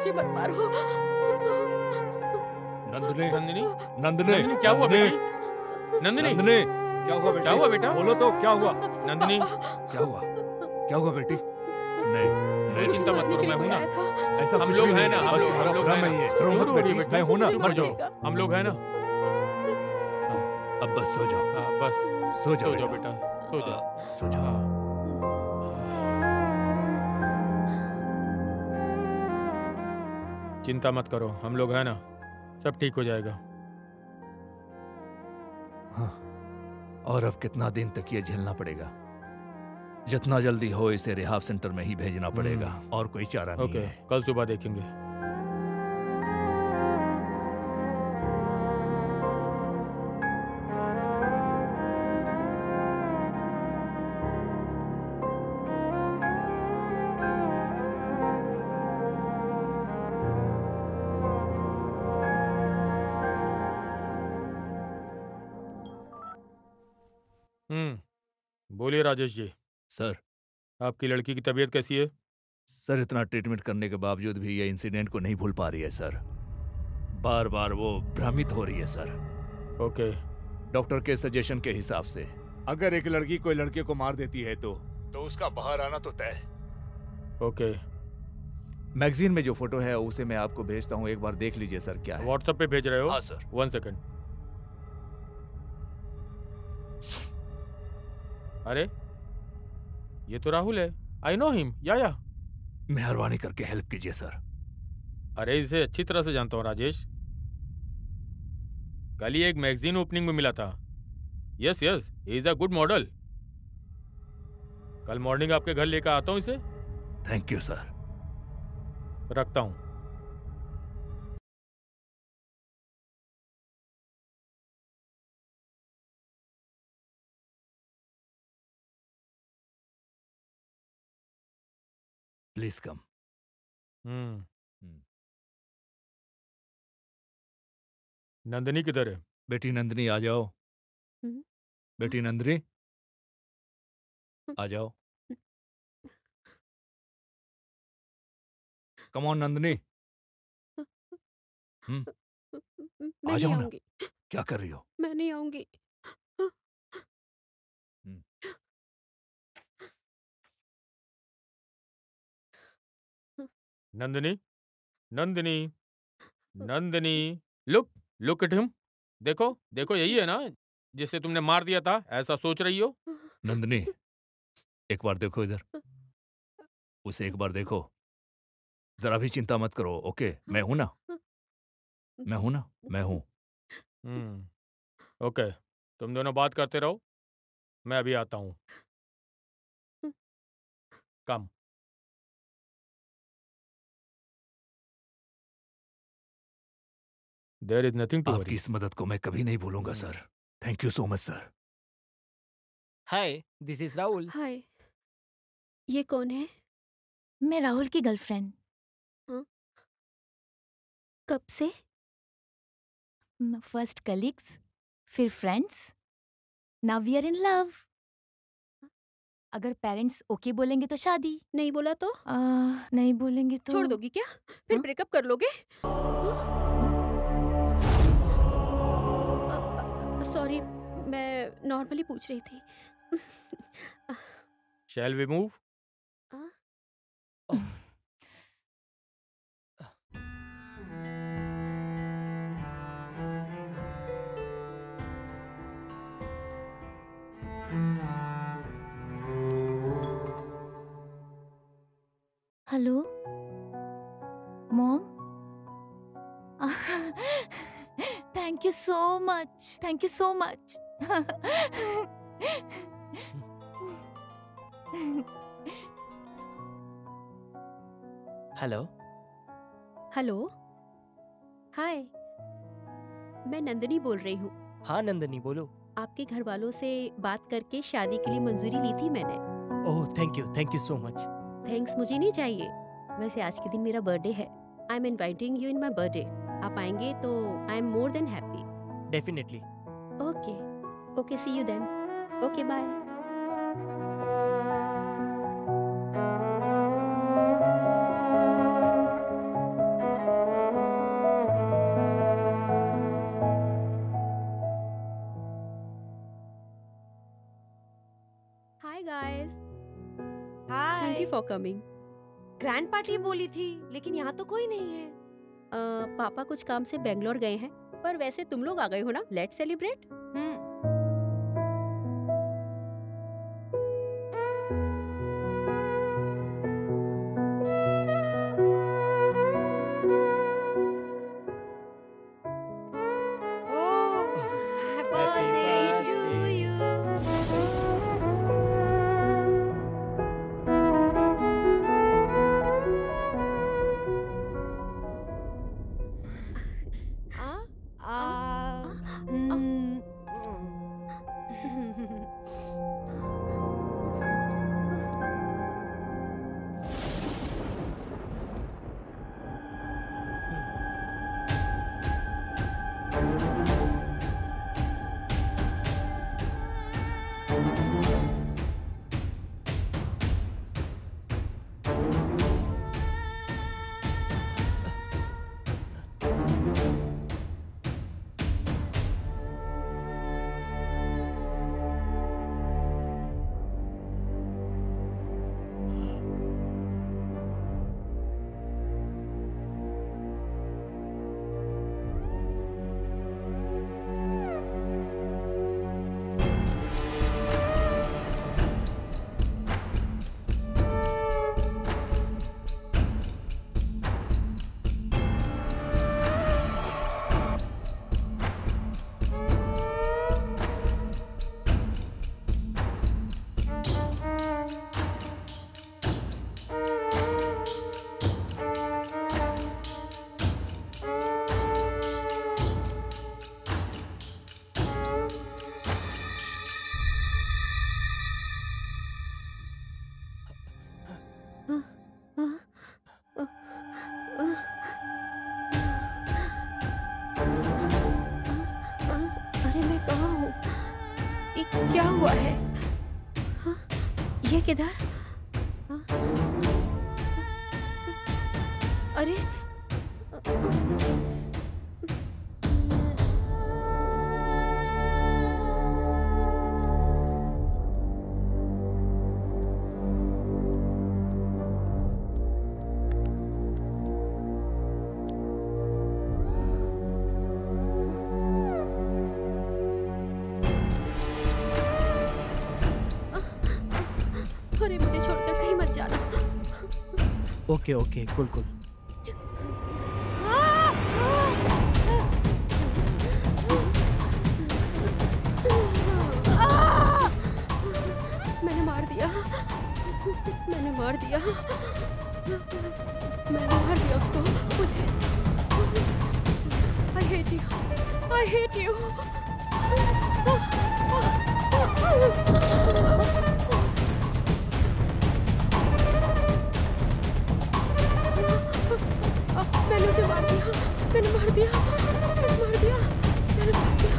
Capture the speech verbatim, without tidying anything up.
मुझे मत मारो। नंदिनी नंदिनी नंदिनी नंदिनी क्या हुआ बेटी? नंदिनी नंदिनी क्या हुआ बेटी? क्या हुआ बेटा? बोलो तो क्या हुआ? नंदिनी क्या हुआ? क्या हुआ बेटी? नहीं कोई नहीं चिंता मत करो, मैं हूं ना। ऐसा हम कुछ लोग भी हैं नहीं ना, हम बस लोग तुम्हारा हम लोग भ्रम हैं ही है। ना। रो क्यों मत रो रही बेटी, बेटा? मैं हूं ना, चुप मत हो जाओ, जाओ। हम लोग हैं ना। अब बस सो जाओ। हाँ, बस सो जाओ सो जाओ बेटा। बेटा, सो जाओ। आ, सो जाओ। चिंता मत करो, हम लोग हैं ना, सब ठीक हो जाएगा। हाँ, और अब कितना दिन तक ये झेलना पड़ेगा? जितना जल्दी हो इसे रिहाब सेंटर में ही भेजना पड़ेगा, और कोई चारा नहीं ओके, है। कल सुबह देखेंगे। हम्म बोलिए राजेश जी। सर आपकी लड़की की तबीयत कैसी है? सर इतना ट्रीटमेंट करने के बावजूद भी ये इंसिडेंट को नहीं भूल पा रही है सर। बार बार वो भ्रमित हो रही है सर। ओके। डॉक्टर के सजेशन के हिसाब से अगर एक लड़की कोई लड़के को मार देती है तो तो उसका बाहर आना तो तय। ओके, मैगजीन में जो फोटो है उसे मैं आपको भेजता हूँ, एक बार देख लीजिए सर क्या है। व्हाट्सएप पे भेज रहे हो? हाँ सर। One second. अरे ये तो राहुल है। I know him. Yeah yeah मेहरबानी करके हेल्प कीजिए सर। अरे इसे अच्छी तरह से जानता हूँ राजेश, कल ही एक मैगजीन ओपनिंग में मिला था। Yes yes, he is a good model. कल मॉर्निंग आपके घर लेकर आता हूँ इसे। Thank you sir. रखता हूँ। Please come. हम्म नंदिनी किधर है? बेटी नंदिनी आ जाओ। हम्म। बेटी नंदिनी आ जाओ। Come on Nandini. हम्म मैं आ नहीं जाओ ना। आऊंगी। क्या कर रही हो? मैं नहीं आऊंगी। हम्म। Nandini Nandini Nandini, look look at him. देखो देखो, यही है ना जिसे तुमने मार दिया था, ऐसा सोच रही हो? नंदिनी एक बार देखो इधर, उसे एक बार देखो। जरा भी चिंता मत करो, ओके? मैं हूं ना, मैं हूं ना, मैं हूं। हम्म ओके, तुम दोनों बात करते रहो, मैं अभी आता हूँ। Come. There is nothing to आपकी वरी। इस मदद को मैं कभी नहीं भूलूंगा sir. Thank you so much sir. Hi, this is Rahul. Hi, ये कौन है? मैं राहुल की गर्लफ्रेंड। हाँ? कब से? फर्स्ट कलीग्स, फिर friends, now we are in love. अगर पेरेंट्स ओके बोलेंगे तो शादी, नहीं बोला तो? आ, नहीं बोलेंगे तो छोड़ दोगी क्या? फिर हाँ? ब्रेकअप कर लोगे? सॉरी, मैं नॉर्मली पूछ रही थी। Shall we move? Hello mom. Thank you so much, thank you so much. Hello. Hello, hi, मैं नंदिनी बोल रही हूँ। हाँ नंदिनी, बोलो। आपके घर वालों से बात करके शादी के लिए मंजूरी ली थी मैंने। Oh thank you, thank you so much. Thanks मुझे नहीं चाहिए। वैसे आज के दिन मेरा बर्थडे है। I am inviting you in my birthday. आप आएंगे तो I am more than happy. Definitely. Okay okay, see you then. Okay bye. Thank you for coming. Grand party बोली थी, लेकिन यहाँ तो कोई नहीं है। पापा कुछ काम से बेंगलोर गए हैं, पर वैसे तुम लोग आ गए हो ना, let's celebrate. Hmm. birthday to you. Ah, ah, mm, अरे मैं कहाँ हूँ? ये क्या हुआ है? हाँ, ये किधर? हाँ, अरे अरे मुझे छोड़कर कहीं मत जाना। ओके ओके कुल कुल। मैंने मार दिया, मैंने मार दिया, मैंने मार दिया उसको। Police, I hate you, I hate you. मैंने उसे मार दिया, मैंने मार दिया, मैंने मार दिया, मैंने मार दिया।